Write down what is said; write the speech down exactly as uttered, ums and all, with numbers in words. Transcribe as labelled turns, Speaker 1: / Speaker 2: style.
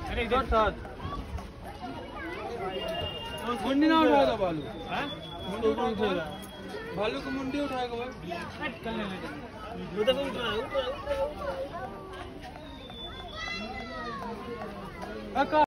Speaker 1: अरे इधर साथ
Speaker 2: मुंडी ना उठाएगा भालू।
Speaker 1: हाँ
Speaker 2: मुंडी उठाएगा भालू को मुंडी उठाएगा भाई।
Speaker 1: कल ले लेते उधर को उठा उठा उठा